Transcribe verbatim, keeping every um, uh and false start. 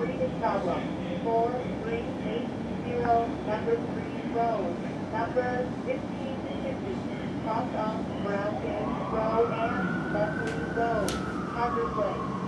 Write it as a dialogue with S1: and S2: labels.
S1: Reading problem. four three eight zero, number three road. Number fifteen fifty. Cross on Brown Road and Leslie Road. Hazard Way.